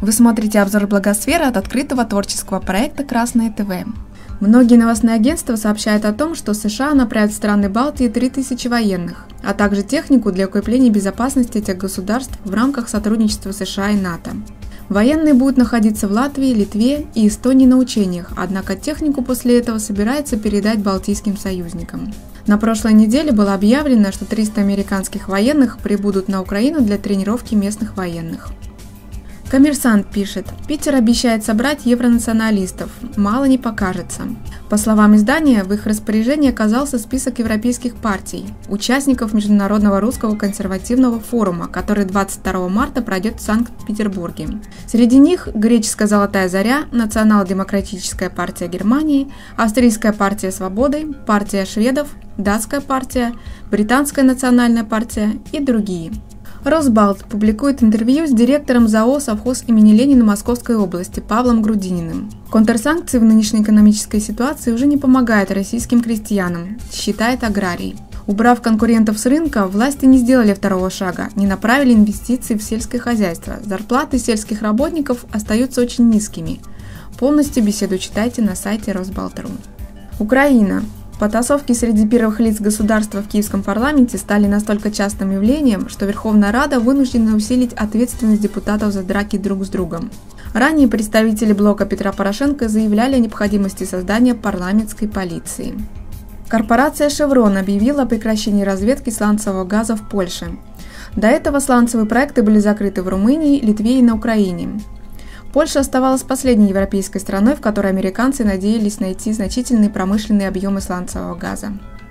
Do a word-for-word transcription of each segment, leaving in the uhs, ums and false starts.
Вы смотрите обзор Благосферы от открытого творческого проекта «Красное ТВ». Многие новостные агентства сообщают о том, что США направят в страны Балтии три тысячи военных, а также технику для укрепления безопасности этих государств в рамках сотрудничества США и НАТО. Военные будут находиться в Латвии, Литве и Эстонии на учениях, однако технику после этого собирается передать балтийским союзникам. На прошлой неделе было объявлено, что триста американских военных прибудут на Украину для тренировки местных военных. Коммерсант пишет: Питер обещает собрать евронационалистов, мало не покажется. По словам издания, в их распоряжении оказался список европейских партий, участников Международного русского консервативного форума, который двадцать второго марта пройдет в Санкт-Петербурге. Среди них Греческая Золотая Заря, Национал-демократическая партия Германии, Австрийская партия Свободы, партия шведов, Датская партия, Британская национальная партия и другие. Росбалт публикует интервью с директором ЗАО «Совхоз имени Ленина» Московской области Павлом Грудининым. Контрсанкции в нынешней экономической ситуации уже не помогают российским крестьянам, считает аграрий. Убрав конкурентов с рынка, власти не сделали второго шага, не направили инвестиции в сельское хозяйство. Зарплаты сельских работников остаются очень низкими. Полностью беседу читайте на сайте Росбалт точка ру. Украина. Потасовки среди первых лиц государства в киевском парламенте стали настолько частым явлением, что Верховная Рада вынуждена усилить ответственность депутатов за драки друг с другом. Ранее представители блока Петра Порошенко заявляли о необходимости создания парламентской полиции. Корпорация «Шеврон» объявила о прекращении разведки сланцевого газа в Польше. До этого сланцевые проекты были закрыты в Румынии, Литве и на Украине. Польша оставалась последней европейской страной, в которой американцы надеялись найти значительные промышленные объемы сланцевого газа.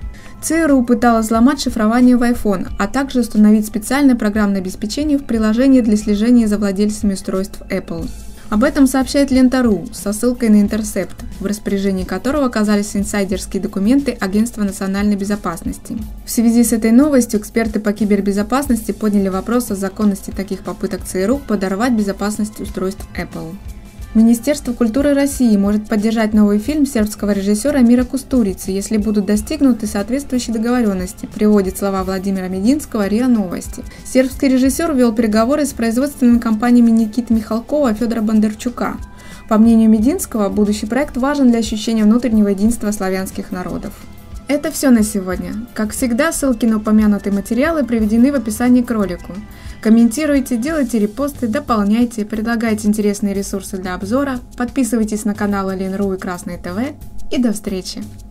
ЦРУ пыталась взломать шифрование в iPhone, а также установить специальное программное обеспечение в приложении для слежения за владельцами устройств Apple. Об этом сообщает Лента точка ру со ссылкой на Интерсепт, в распоряжении которого оказались инсайдерские документы Агентства национальной безопасности. В связи с этой новостью эксперты по кибербезопасности подняли вопрос о законности таких попыток ЦРУ подорвать безопасность устройств Apple. Министерство культуры России может поддержать новый фильм сербского режиссера Мира Кустурицы, если будут достигнуты соответствующие договоренности, приводит слова Владимира Мединского РИА Новости. Сербский режиссер вел переговоры с производственными компаниями Никиты Михалкова и Федора Бондарчука. По мнению Мединского, будущий проект важен для ощущения внутреннего единства славянских народов. Это все на сегодня. Как всегда, ссылки на упомянутые материалы приведены в описании к ролику. Комментируйте, делайте репосты, дополняйте, предлагайте интересные ресурсы для обзора, подписывайтесь на каналы Лен точка ру и Красное ТВ и до встречи!